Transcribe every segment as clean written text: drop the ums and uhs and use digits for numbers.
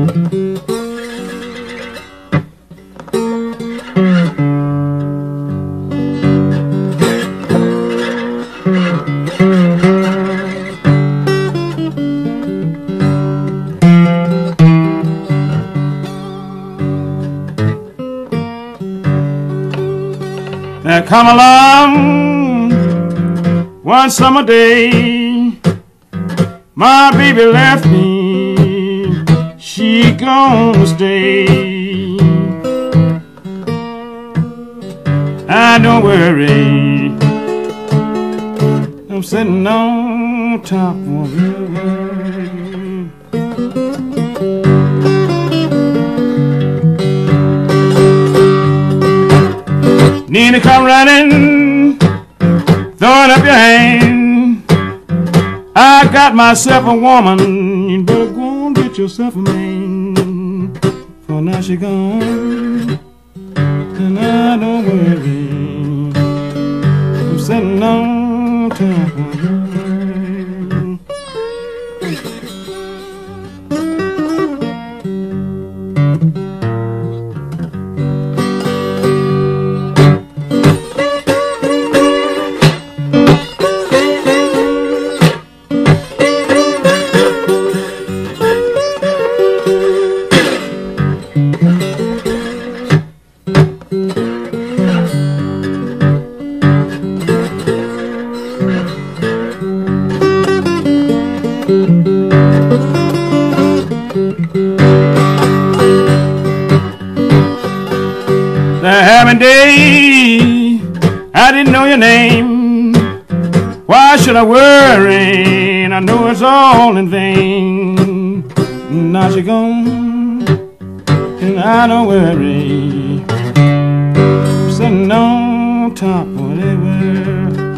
Now come along one summer day, my baby left me, she gonna stay. Don't worry, I'm sitting on top of you. Need to come running, throwing up your hand. I got myself a woman, you better go and get yourself a man. For now she gone, and I don't worry, I'm sitting on top of you. The having day, I didn't know your name. Why should I worry? I know it's all in vain. Now you're gone, and I don't worry. I'm sitting on top of whatever.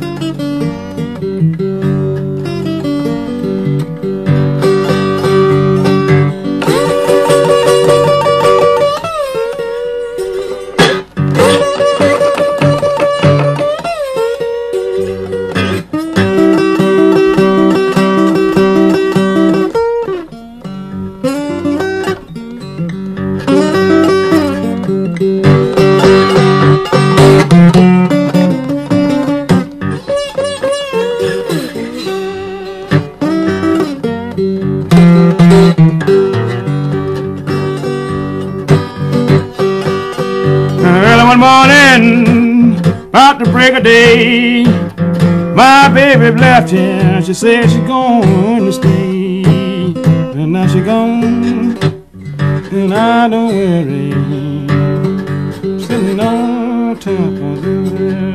Early one morning, about to break of day, my baby left here. She said she's going to stay, and now she's gone, and I don't worry, sitting on top of the world.